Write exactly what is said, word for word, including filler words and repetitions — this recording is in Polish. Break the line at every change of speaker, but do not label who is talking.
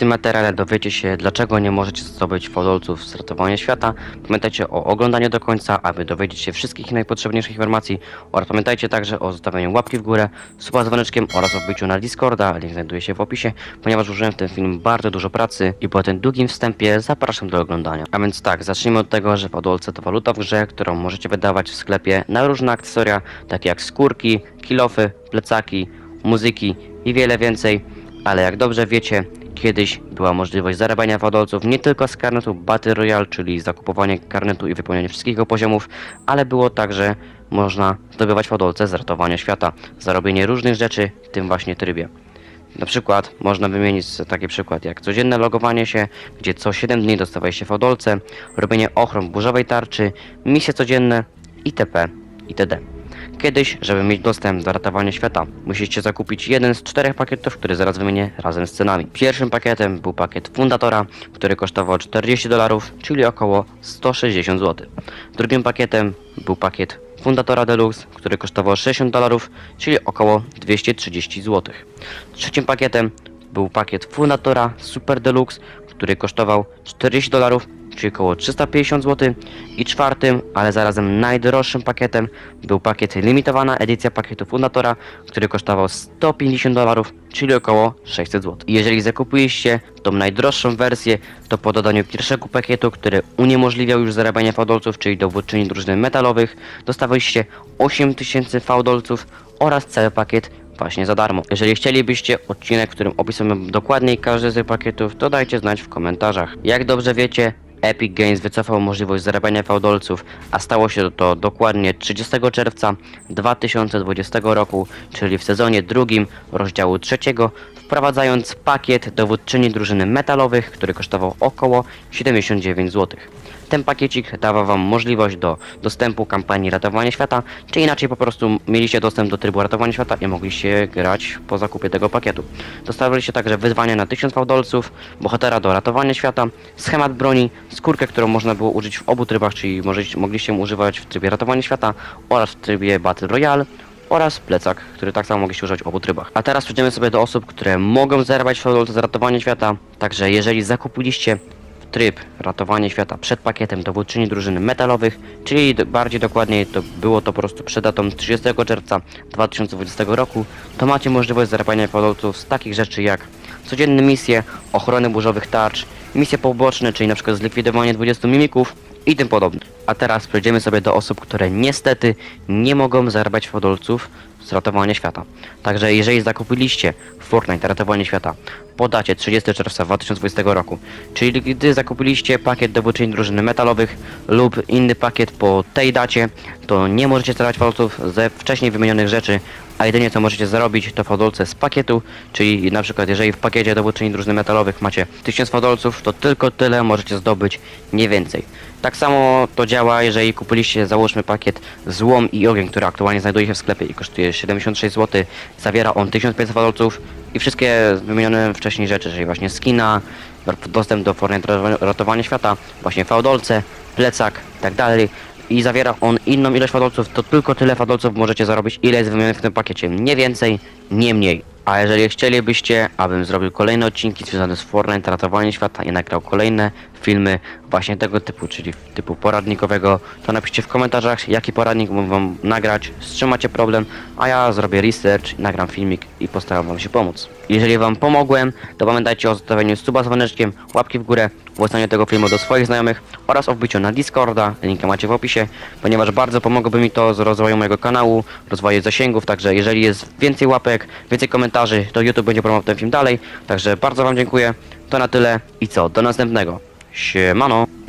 tym materiale dowiecie się, dlaczego nie możecie zdobyć fałdolców z ratowania świata. Pamiętajcie o oglądaniu do końca, aby dowiedzieć się wszystkich najpotrzebniejszych informacji, oraz pamiętajcie także o zostawieniu łapki w górę, suba z dzwoneczkiem oraz o wbiciu na Discorda, link znajduje się w opisie, ponieważ użyłem w tym film bardzo dużo pracy i po tym długim wstępie zapraszam do oglądania. A więc tak, zacznijmy od tego, że fałdolce to waluta w grze, którą możecie wydawać w sklepie na różne akcesoria, takie jak skórki, kilofy, plecaki, muzyki i wiele więcej, ale jak dobrze wiecie, kiedyś była możliwość zarabiania fałdolców nie tylko z karnetu Battle Royale, czyli zakupowanie karnetu i wypełnianie wszystkich jego poziomów, ale było także można zdobywać fałdolce z ratowania świata, za robienie różnych rzeczy w tym właśnie trybie. Na przykład można wymienić taki przykład jak codzienne logowanie się, gdzie co siedem dni dostaje się fałdolce, robienie ochron burzowej tarczy, misje codzienne itp. itd. Kiedyś, żeby mieć dostęp do ratowania świata, musicie zakupić jeden z czterech pakietów, który zaraz wymienię razem z cenami. Pierwszym pakietem był pakiet Fundatora, który kosztował czterdzieści dolarów, czyli około sto sześćdziesiąt złotych. Drugim pakietem był pakiet Fundatora Deluxe, który kosztował sześćdziesiąt dolarów, czyli około dwieście trzydzieści złotych. Trzecim pakietem był pakiet Fundatora Super Deluxe, który kosztował czterdzieści dolarów, czyli około trzysta pięćdziesiąt złotych. I czwartym, ale zarazem najdroższym pakietem był pakiet limitowana edycja pakietu Fundatora, który kosztował sto pięćdziesiąt dolarów, czyli około sześćset złotych. Jeżeli zakupiliście tą najdroższą wersję, to po dodaniu pierwszego pakietu, który uniemożliwiał już zarabianie fałdolców, czyli dowódczyni drużyn metalowych, dostawaliście osiem tysięcy fałdolców oraz cały pakiet właśnie za darmo. Jeżeli chcielibyście odcinek, w którym opisujemy dokładniej każdy z tych pakietów, to dajcie znać w komentarzach. Jak dobrze wiecie, Epic Games wycofał możliwość zarabiania fałdolców, a stało się to dokładnie trzydziestego czerwca dwa tysiące dwudziestego roku, czyli w sezonie drugim rozdziału trzeciego, wprowadzając pakiet dowódczyni drużyny metalowych, który kosztował około siedemdziesiąt dziewięć złotych. Ten pakiecik dawał wam możliwość do dostępu kampanii ratowania świata, czy inaczej po prostu mieliście dostęp do trybu ratowania świata i mogliście grać po zakupie tego pakietu. Dostawaliście także wyzwanie na tysiąc fałdolców, bohatera do ratowania świata, schemat broni, skórkę, którą można było użyć w obu trybach, czyli możecie, mogliście używać w trybie ratowania świata oraz w trybie Battle Royale, oraz plecak, który tak samo mogliście używać w obu trybach. A teraz przejdziemy sobie do osób, które mogą zarabiać fałdolce za ratowanie świata. Także jeżeli zakupiliście tryb ratowanie świata przed pakietem dowódczyni drużyny metalowych, czyli bardziej dokładniej to było to po prostu przed datą trzydziestego czerwca dwa tysiące dwudziestego roku, to macie możliwość zarabiania fałdolców z takich rzeczy jak codzienne misje, ochrony burzowych tarcz, misje poboczne, czyli np. zlikwidowanie dwudziestu mimików i tym podobne. A teraz przejdziemy sobie do osób, które niestety nie mogą zarabiać fałdolców z ratowania świata. Także jeżeli zakupiliście Fortnite ratowanie świata po dacie trzydziestego czerwca dwa tysiące dwudziestego roku, czyli gdy zakupiliście pakiet dowódczyni drużyny metalowych lub inny pakiet po tej dacie, to nie możecie zarabiać fałdolców ze wcześniej wymienionych rzeczy, a jedynie co możecie zarobić to fałdolce z pakietu, czyli na przykład jeżeli w pakiecie dowódczyni drużyny metalowych macie tysiąc fałdolców, to tylko tyle możecie zdobyć, nie więcej. Tak samo to działa, jeżeli kupiliście, załóżmy, pakiet Złom i Ogień, który aktualnie znajduje się w sklepie i kosztuje siedemdziesiąt sześć złotych. Zawiera on tysiąc pięćset fałdolców i wszystkie wymienione wcześniej rzeczy, czyli właśnie skina, dostęp do Fortnite ratowania świata, właśnie fałdolce, plecak i tak dalej. I zawiera on inną ilość fałdolców, to tylko tyle fałdolców możecie zarobić, ile jest wymienionych w tym pakiecie. Nie więcej, nie mniej. A jeżeli chcielibyście, abym zrobił kolejne odcinki związane z Fortnite ratowaniem świata i nagrał kolejne filmy właśnie tego typu, czyli typu poradnikowego, to napiszcie w komentarzach, jaki poradnik mógł wam nagrać, z czym macie problem, a ja zrobię research, nagram filmik i postaram wam się pomóc. Jeżeli wam pomogłem, to pamiętajcie o zostawieniu suba z dzwoneczkiem, łapki w górę, udostaniu tego filmu do swoich znajomych oraz o wbiciu na Discorda, linka macie w opisie, ponieważ bardzo pomogłoby mi to z rozwoju mojego kanału, rozwoju zasięgów, także jeżeli jest więcej łapek, więcej komentarzy, to YouTube będzie promował ten film dalej, także bardzo wam dziękuję, to na tyle i co, do następnego. Siemano!